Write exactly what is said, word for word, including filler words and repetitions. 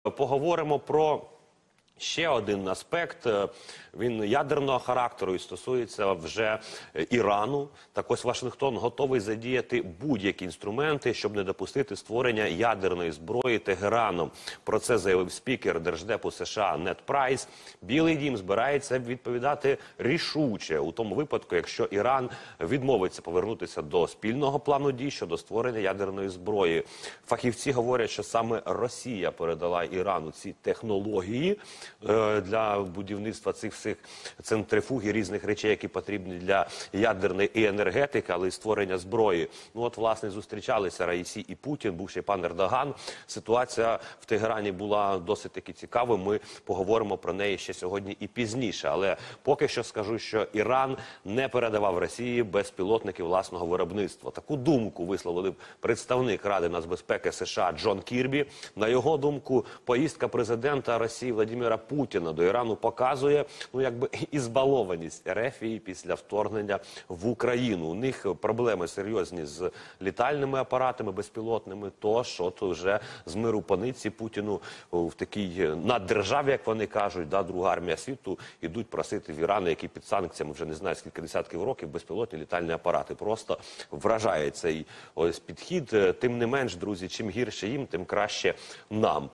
Поговоримо про ще один аспект. Він ядерного характеру і стосується вже Ірану. Так ось Вашингтон готовий задіяти будь-які інструменти, щоб не допустити створення ядерної зброї Тегераном. Про це заявив спікер Держдепу США Нед Прайс. Білий дім збирається відповідати рішуче у тому випадку, якщо Іран відмовиться повернутися до спільного плану дій щодо створення ядерної зброї. Фахівці говорять, що саме Росія передала Ірану ці технології е, для будівництва цих всіх центрифуг і різних речей, які потрібні для ядерної і енергетики, але й створення зброї. Ну от, власне, зустрічалися Раїсі і Путін, бувший пан Ердоган. Ситуація в Тегерані була досить таки цікавою. Ми поговоримо про неї ще сьогодні і пізніше. Але поки що скажу, що Іран не передавав Росії безпілотники власного виробництва. Таку думку висловив представник Ради нацбезпеки США Джон Кірбі. На його думку, поїздка президента Росії Владимира Путіна до Ірану показує, ну, якби ізбалованість Ерефії після вторгнення в Україну. У них проблеми серйозні з літальними апаратами безпілотними, тож от вже з миру по нитці Путіну в такій наддержаві, як вони кажуть, да, друга армія світу, ідуть просити в Ірану, які під санкціями вже не знаю скільки десятків років, безпілотні літальні апарати. Просто вражає цей ось підхід. Тим не менш, друзі, чим гірше їм, тим краще нам.